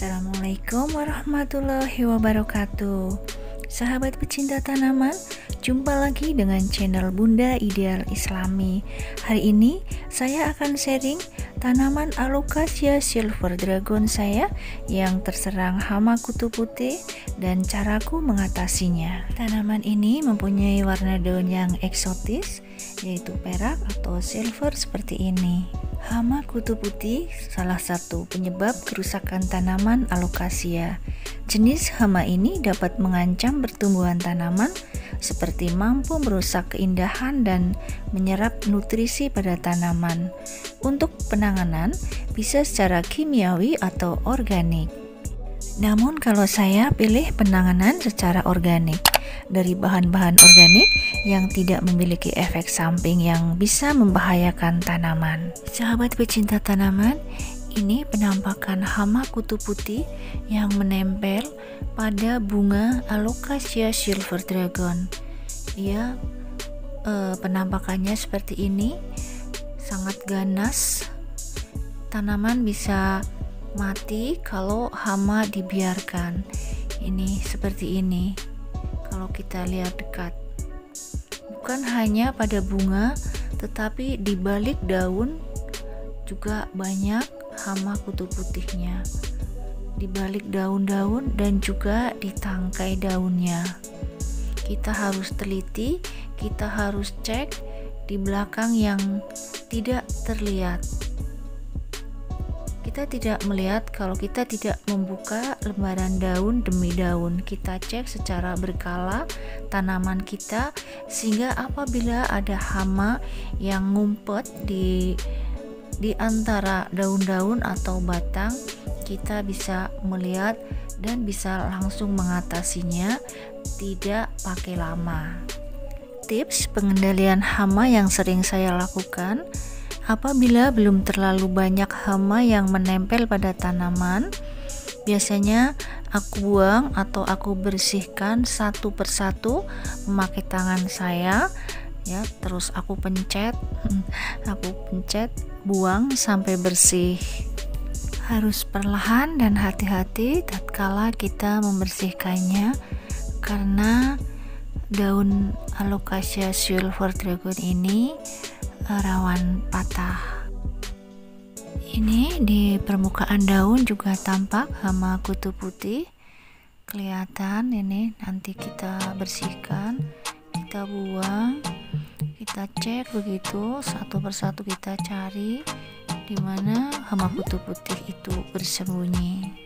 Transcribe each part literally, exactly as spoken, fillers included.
Assalamualaikum warahmatullahi wabarakatuh. Sahabat pecinta tanaman, jumpa lagi dengan channel Bunda Ideal Islami. Hari ini saya akan sharing tanaman Alocasia Silver Dragon saya yang terserang hama kutu putih dan caraku mengatasinya. Tanaman ini mempunyai warna daun yang eksotis, yaitu perak atau silver seperti ini. Hama kutu putih salah satu penyebab kerusakan tanaman Alocasia. Jenis hama ini dapat mengancam pertumbuhan tanaman seperti mampu merusak keindahan dan menyerap nutrisi pada tanaman. Untuk penanganan bisa secara kimiawi atau organik. Namun kalau saya pilih penanganan secara organik dari bahan-bahan organik yang tidak memiliki efek samping yang bisa membahayakan tanaman. Sahabat pecinta tanaman, ini penampakan hama kutu putih yang menempel pada bunga Alocasia Silver Dragon. Ia eh, penampakannya seperti ini, sangat ganas. Tanaman bisa mati kalau hama dibiarkan. Ini seperti ini. Kalau kita lihat dekat, bukan hanya pada bunga, tetapi di balik daun juga banyak hama kutu putihnya. Di balik daun-daun dan juga di tangkai daunnya. Kita harus teliti, kita harus cek di belakang yang tidak terlihat. Kita tidak melihat kalau kita tidak membuka lembaran daun demi daun. Kita cek secara berkala tanaman kita sehingga apabila ada hama yang ngumpet di di antara daun-daun atau batang, kita bisa melihat dan bisa langsung mengatasinya, tidak pakai lama. Tips pengendalian hama yang sering saya lakukan: apabila belum terlalu banyak hama yang menempel pada tanaman, biasanya aku buang atau aku bersihkan satu persatu memakai tangan saya, ya. Terus aku pencet, aku pencet, buang sampai bersih. Harus perlahan dan hati-hati tatkala kita membersihkannya, karena daun Alocasia Silver Dragon ini rawan patah. Ini di permukaan daun juga tampak hama kutu putih, kelihatan. Ini nanti kita bersihkan, kita buang, kita cek begitu satu persatu, kita cari di mana hama kutu putih itu bersembunyi.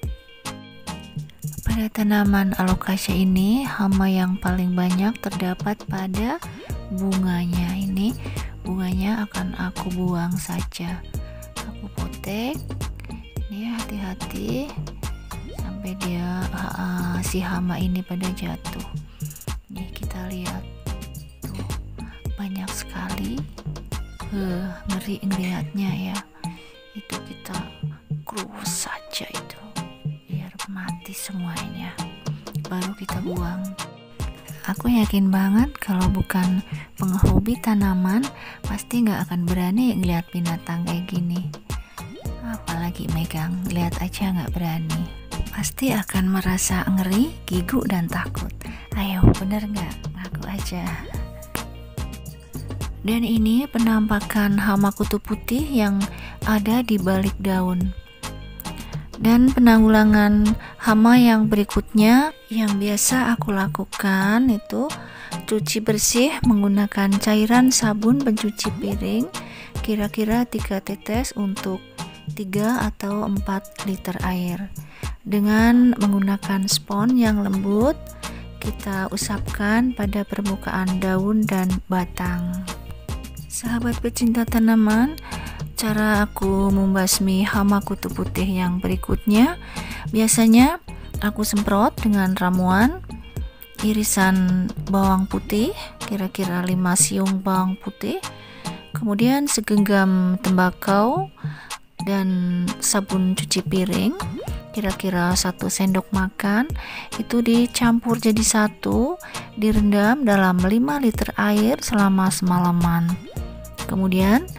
Pada tanaman Alocasia ini, hama yang paling banyak terdapat pada bunganya. Ini bunganya akan aku buang saja, aku potek. Ini hati-hati sampai dia uh, si hama ini pada jatuh. Nih kita lihat tuh, banyak sekali, uh, ngeri ngelihatnya ya. Itu kita krus saja itu biar mati semuanya, baru kita buang. Aku yakin banget kalau bukan penghobi tanaman pasti nggak akan berani ngeliat binatang kayak gini. Apalagi megang, lihat aja nggak berani. Pasti akan merasa ngeri, gigu dan takut. Ayo, bener nggak? Ngaku aja. Dan ini penampakan hama kutu putih yang ada di balik daun. Dan penanggulangan hama yang berikutnya yang biasa aku lakukan itu cuci bersih menggunakan cairan sabun pencuci piring kira-kira tiga tetes untuk tiga atau empat liter air. Dengan menggunakan spons yang lembut, kita usapkan pada permukaan daun dan batang. Sahabat pecinta tanaman, cara aku membasmi hama kutu putih yang berikutnya, biasanya aku semprot dengan ramuan irisan bawang putih, kira-kira lima siung bawang putih, kemudian segenggam tembakau dan sabun cuci piring, kira-kira satu sendok makan. Itu dicampur jadi satu, direndam dalam lima liter air selama semalaman. Kemudian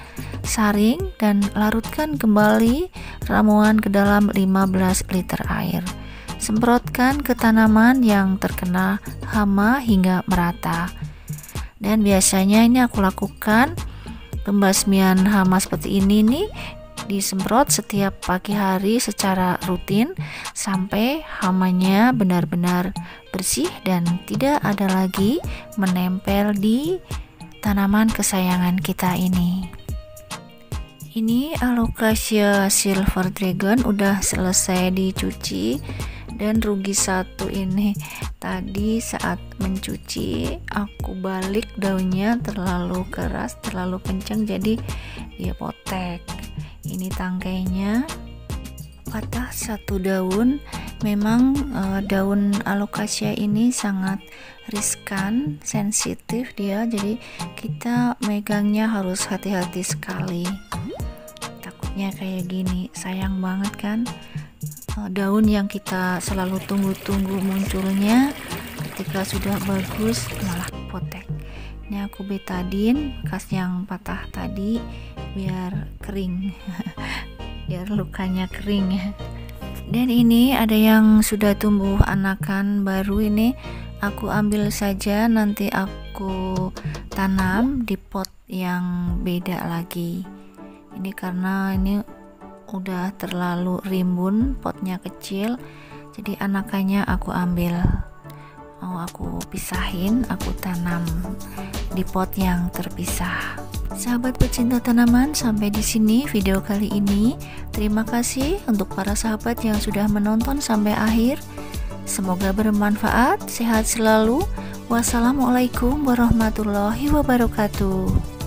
saring dan larutkan kembali ramuan ke dalam lima belas liter air. Semprotkan ke tanaman yang terkena hama hingga merata. Dan biasanya ini aku lakukan pembasmian hama seperti ini nih, disemprot setiap pagi hari secara rutin sampai hamanya benar-benar bersih dan tidak ada lagi menempel di tanaman kesayangan kita ini. Ini Alocasia Silver Dragon udah selesai dicuci, dan rugi satu ini tadi saat mencuci aku balik daunnya terlalu keras, terlalu kencang, jadi dia potek. Ini tangkainya patah satu daun. Memang e, daun Alocasia ini sangat riskan, sensitif dia, jadi kita megangnya harus hati-hati sekali. Takutnya kayak gini, sayang banget kan, e, daun yang kita selalu tunggu-tunggu munculnya ketika sudah bagus malah potek. Ini aku betadin bekas yang patah tadi biar kering biar lukanya kering ya. Dan ini ada yang sudah tumbuh anakan baru, ini aku ambil saja, nanti aku tanam di pot yang beda lagi. Ini karena ini udah terlalu rimbun, potnya kecil, jadi anakannya aku ambil, mau aku pisahin, aku tanam di pot yang terpisah. Sahabat pecinta tanaman, sampai di sini video kali ini. Terima kasih untuk para sahabat yang sudah menonton sampai akhir. Semoga bermanfaat, sehat selalu. Wassalamualaikum warahmatullahi wabarakatuh.